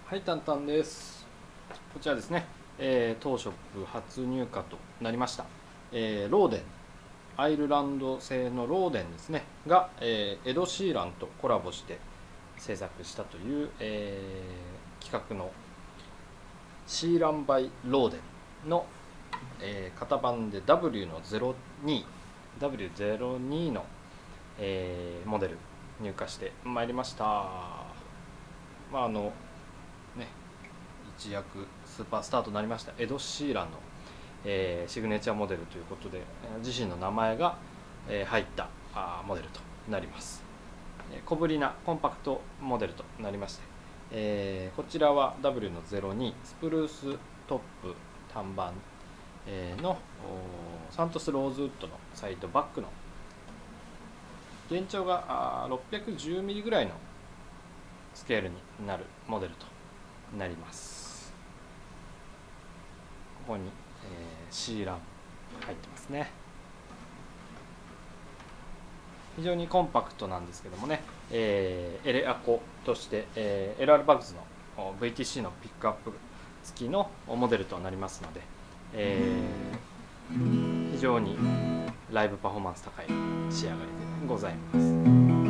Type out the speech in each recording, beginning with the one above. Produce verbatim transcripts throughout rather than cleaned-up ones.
はい、タンタンです。こちらですね、えー、当ショップ初入荷となりました、えー、ローデン、アイルランド製のローデンですねが、えー、エド・シーランとコラボして制作したという、えー、企画のシーランバイローデンの、えー、型番で ダブリュー の ゼロに ダブリューゼロに の、えー、モデル入荷してまいりました。まああのね、一躍スーパースターとなりましたエド・シーランの、えー、シグネチャーモデルということで自身の名前が、えー、入ったあモデルとなります。小ぶりなコンパクトモデルとなりまして、えー、こちらは ダブリュー のゼロにスプルーストップ単板、えー、のサントスローズウッドのサイドバックの全長が ろっぴゃくじゅうミリ ぐらいのスケールになるモデルとなります。ここに、えー、シーラン入ってますね。非常にコンパクトなんですけどもね、えー、エレアコとして、えー、エルアール バグズの ブイティーシー のピックアップ付きのモデルとなりますので、えー、非常にライブパフォーマンス高い仕上がりでございます。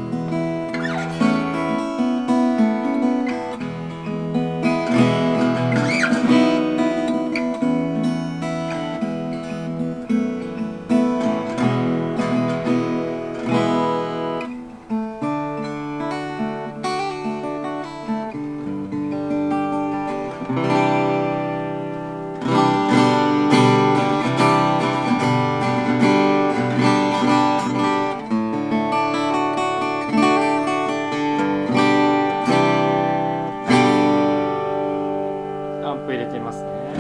アンプ入れていますね。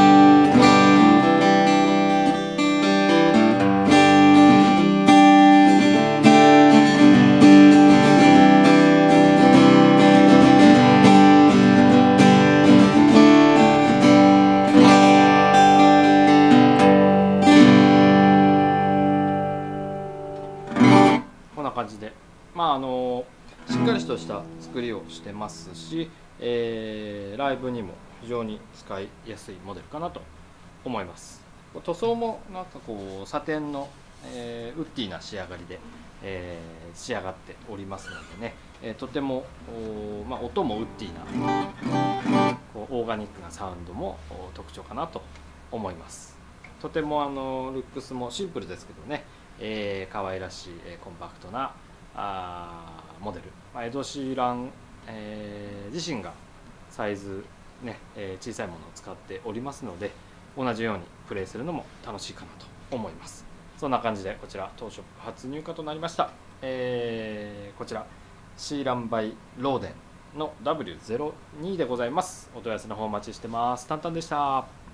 こんな感じで、まああのしっかりとした作りをしてますし、えー、ライブにも非常に使いやすいモデルかなと思います。塗装もなんかこうサテンの、えー、ウッディな仕上がりで、えー、仕上がっておりますのでね、えー、とても、まあ、音もウッディなこうオーガニックなサウンドも特徴かなと思います。とてもあのルックスもシンプルですけどね、えー、可愛らしい、えー、コンパクトなあモデル、まあ、エド・シーラン、えー、自身がサイズ、ねえー、小さいものを使っておりますので、同じようにプレイするのも楽しいかなと思います。そんな感じでこちら当ショップ初入荷となりました、えー、こちらシーランバイローデンの ダブリューゼロに でございます。お問い合わせの方お待ちしてます。タンタンでした。